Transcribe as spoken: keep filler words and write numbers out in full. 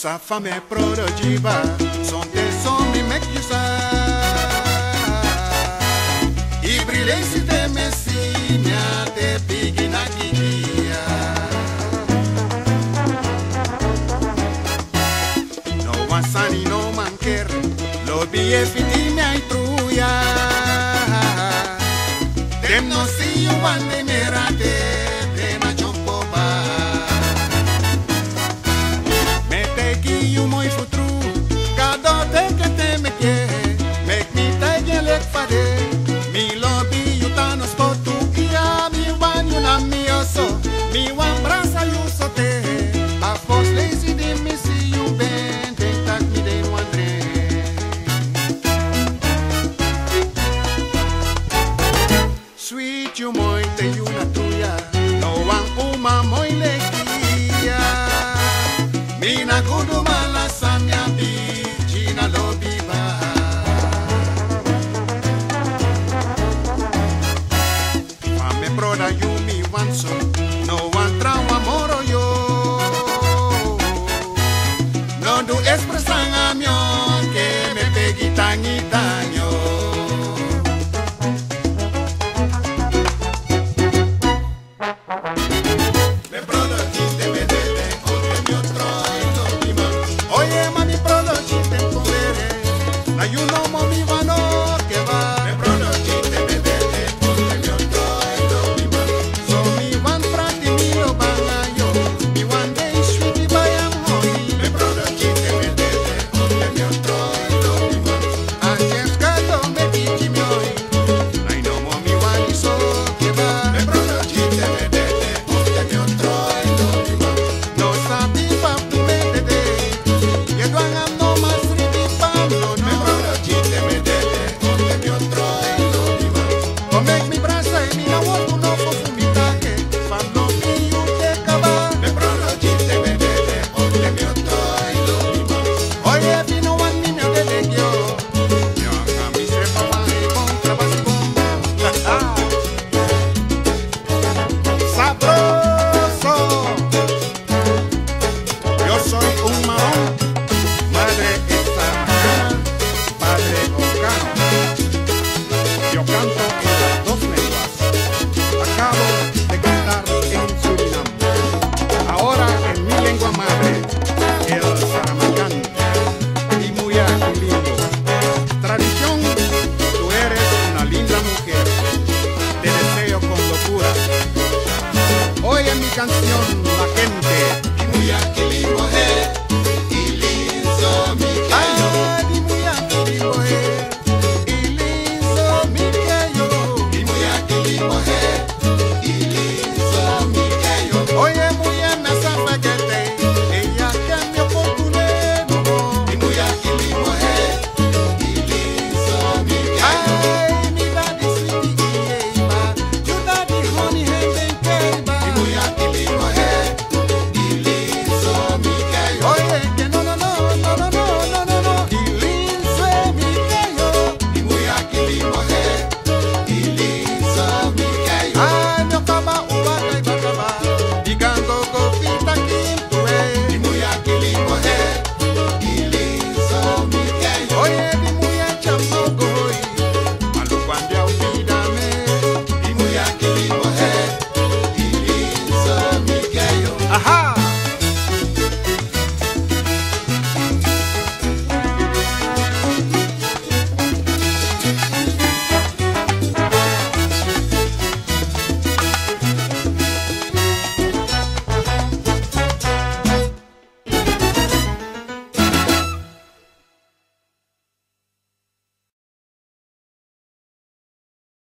Sa fame produtiva, son te son mi mecusa. I brilhei se te messinha, te pigi na guia. No wansani no manker, lo bie fiti me ai truia. Dem no si you want me merate, dem a chompo ba. Me te guio moi futru, cada te que te me quer, me me te gelek fade. Mi lobby you tanos kotu ia mi wan you na mi oso, mi wan brasa you sote. A fos lazy de mi si you ben, te tak mi de no andre. Sweet you moi te you na tuya, no wan uma moi lekia. Mi na kudu mala samya bi, jina lobby ba. Fame broda you mi wan so, no wan trauma moro yo. No do expresan a mion, que me pegui tan y daño. Oye mami produciste con bebé, ayuno mami vano que va. Me produciste bebé, ponte mi otro y mi mano. So mi one prati mio bangayo, mi one day sweetie bayam hoy. Me produciste bebé, ponte mi otro y mi mano. Antes que yo me pichi mi hoy, ay no mami one so que va. Me produciste bebé, ponte mi otro y mi mano. No sabi pa tu me bebé. You don't have no más ribi pam, no, no. Me produciste me dede, ponte mi otro y lo viva. Come make mi brasa y mi agua tu no fumitaje, fam no mi you te cava. Me produciste me dede, ponte mi otro y lo viva. Oye vino one mi me de legio, yo a mi se papá y con trabajo y bomba. Sabroso. Yo soy un marón. Madre esta mañana, padre Ocano. Yo canto en las dos lenguas. Acabo de cantar en Surinam. Ahora en mi lengua madre, el saramacán. Y muy lindo. Tradición, tú eres una linda mujer. Te deseo con locura. Oye mi canción, la gente.